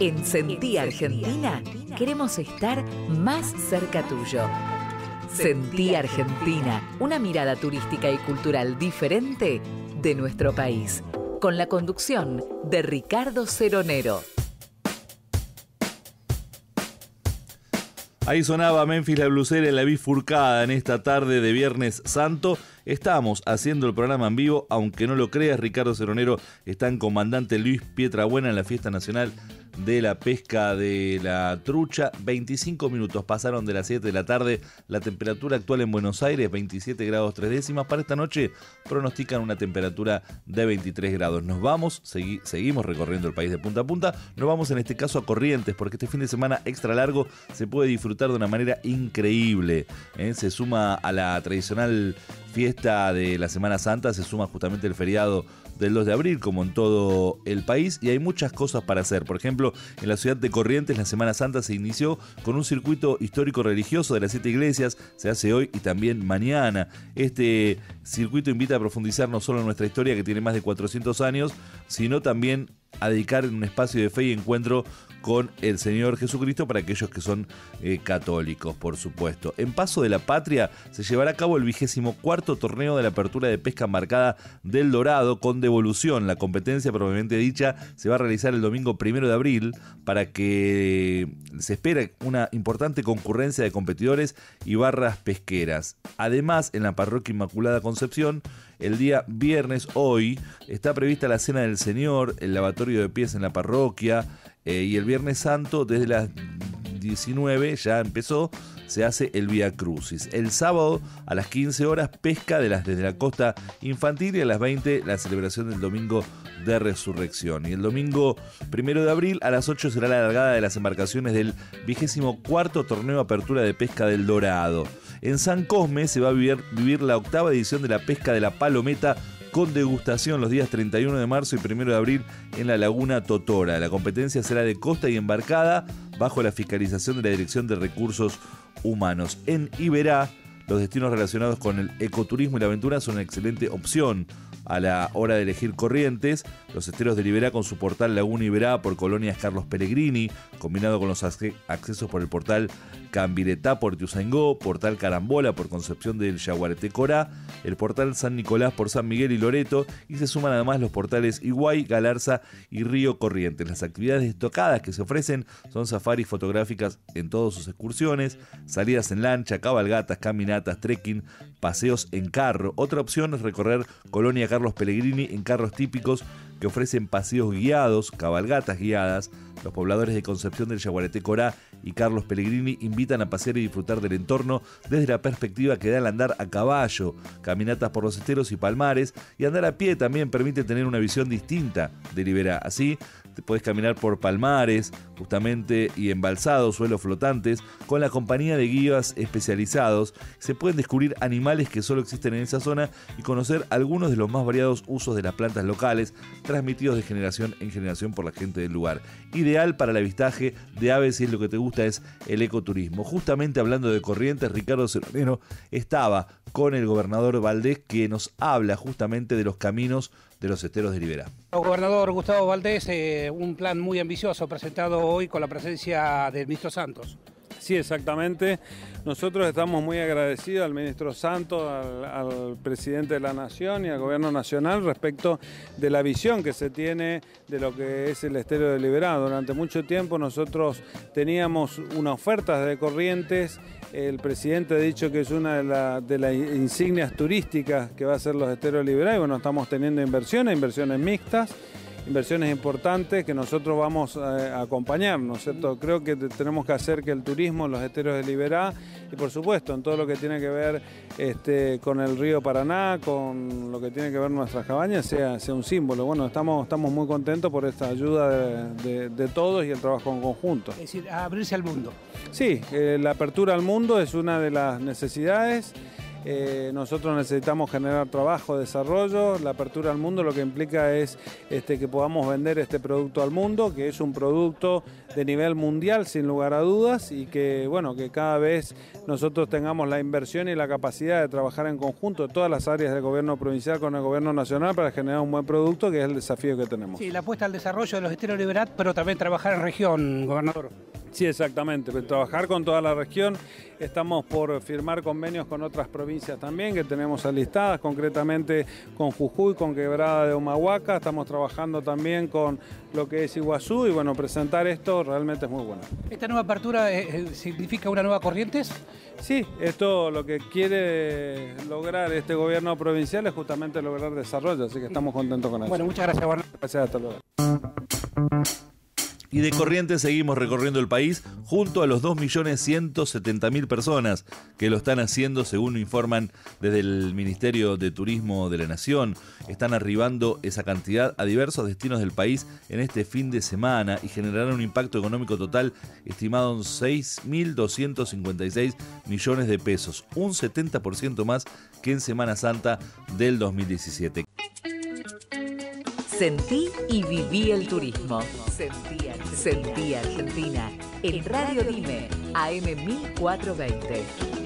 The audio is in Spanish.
En Sentí Argentina queremos estar más cerca tuyo. Sentí Argentina, una mirada turística y cultural diferente de nuestro país, con la conducción de Ricardo Ceronero. Ahí sonaba Memphis la blusera en la bifurcada en esta tarde de Viernes Santo. Estamos haciendo el programa en vivo, aunque no lo creas, Ricardo Ceronero está en Comandante Luis Pietrabuena en la Fiesta Nacional de la Pesca de la Trucha. 25 minutos pasaron de las 7 de la tarde. La temperatura actual en Buenos Aires, 27 grados 3 décimas. Para esta noche pronostican una temperatura de 23 grados. Nos vamos, seguimos recorriendo el país de punta a punta. Nos vamos en este caso a Corrientes, porque este fin de semana extra largo se puede disfrutar de una manera increíble. Se suma a la tradicional fiesta de la Semana Santa, se suma justamente el feriado del 2 de abril, como en todo el país, y hay muchas cosas para hacer. Por ejemplo, en la ciudad de Corrientes, la Semana Santa se inició con un circuito histórico-religioso de las 7 iglesias, se hace hoy y también mañana. Este circuito invita a profundizar no solo en nuestra historia, que tiene más de 400 años, sino también a dedicar un espacio de fe y encuentro con el Señor Jesucristo para aquellos que son católicos, por supuesto. En Paso de la Patria se llevará a cabo el 24º torneo de la apertura de pesca embarcada del Dorado con devolución. La competencia propiamente dicha se va a realizar el domingo 1 de abril, para que se espera una importante concurrencia de competidores y barras pesqueras. Además, en la Parroquia Inmaculada Concepción, el día viernes, hoy, está prevista la Cena del Señor, el lavatorio de pies en la parroquia, y el Viernes Santo, desde las 19, ya empezó, se hace el Vía Crucis. El sábado, a las 15 horas, pesca desde la costa infantil, y a las 20, la celebración del Domingo de Resurrección. Y el domingo 1 de abril, a las 8, será la largada de las embarcaciones del 24º torneo de apertura de pesca del Dorado. En San Cosme se va a vivir la 8ª edición de la pesca de la palometa, con degustación los días 31 de marzo y 1 de abril en la Laguna Totora. La competencia será de costa y embarcada, bajo la fiscalización de la Dirección de Recursos Humanos. En Iberá, los destinos relacionados con el ecoturismo y la aventura son una excelente opción a la hora de elegir Corrientes. Los esteros de Iberá, con su portal Laguna Iberá por Colonias Carlos Pellegrini, combinado con los accesos por el portal Cambiretá por Tiusaingó, portal Carambola por Concepción del Yaguareté Corá, el portal San Nicolás por San Miguel y Loreto, y se suman además los portales Iguay, Galarza y Río Corrientes. Las actividades destacadas que se ofrecen son safaris fotográficas en todas sus excursiones, salidas en lancha, cabalgatas, caminatas, trekking, paseos en carro. Otra opción es recorrer Colonia Carlos Pellegrini en carros típicos que ofrecen paseos guiados, cabalgatas guiadas. Los pobladores de Concepción del Yaguareté Corá y Carlos Pellegrini invitan a pasear y disfrutar del entorno desde la perspectiva que da el andar a caballo, caminatas por los esteros y palmares, y andar a pie también permite tener una visión distinta de Iberá. Así, te puedes caminar por palmares, justamente, y embalsados, suelos flotantes, con la compañía de guías especializados. Se pueden descubrir animales que solo existen en esa zona y conocer algunos de los más variados usos de las plantas locales, transmitidos de generación en generación por la gente del lugar. Ideal para el avistaje de aves, si es lo que te gusta, es el ecoturismo. Justamente hablando de Corrientes, Ricardo Ceronero estaba con el gobernador Valdés, que nos habla justamente de los caminos de los esteros de Iberá. Gobernador Gustavo Valdés, un plan muy ambicioso presentado hoy con la presencia del ministro Santos. Sí, exactamente. Nosotros estamos muy agradecidos al ministro Santos, al presidente de la Nación y al gobierno nacional respecto de la visión que se tiene de lo que es el estero de Iberá. Durante mucho tiempo nosotros teníamos una oferta de Corrientes. El presidente ha dicho que es una de las insignias turísticas que va a ser los esteros de Iberá, y bueno, estamos teniendo inversiones mixtas, inversiones importantes que nosotros vamos a acompañar, ¿no es cierto? Creo que tenemos que hacer que el turismo en los esteros de Iberá, y por supuesto en todo lo que tiene que ver con el río Paraná, con lo que tiene que ver nuestras cabañas, sea un símbolo. Bueno, estamos muy contentos por esta ayuda de todos y el trabajo en conjunto. Es decir, a abrirse al mundo. Sí, la apertura al mundo es una de las necesidades. nosotros necesitamos generar trabajo, desarrollo. La apertura al mundo lo que implica es que podamos vender este producto al mundo, que es un producto de nivel mundial sin lugar a dudas, y que bueno, que cada vez nosotros tengamos la inversión y la capacidad de trabajar en conjunto todas las áreas del gobierno provincial con el gobierno nacional para generar un buen producto, que es el desafío que tenemos. Sí, la apuesta al desarrollo de los esteros Liberat, pero también trabajar en región, gobernador. Sí, exactamente, trabajar con toda la región. Estamos por firmar convenios con otras provincias también que tenemos alistadas, concretamente con Jujuy, con Quebrada de Humahuaca. Estamos trabajando también con lo que es Iguazú y bueno, presentar esto realmente es muy bueno. ¿Esta nueva apertura significa una nueva Corrientes? Sí, esto lo que quiere lograr este gobierno provincial es justamente lograr desarrollo, así que estamos contentos con eso. Bueno, muchas gracias, gobernador. Gracias, hasta luego. Y de Corrientes seguimos recorriendo el país junto a los 2.170.000 personas que lo están haciendo, según informan desde el Ministerio de Turismo de la Nación. Están arribando esa cantidad a diversos destinos del país en este fin de semana y generarán un impacto económico total estimado en 6.256 millones de pesos, un 70% más que en Semana Santa del 2017. Sentí y viví el turismo. Sentí Argentina. En Radio Dime, AM 1420.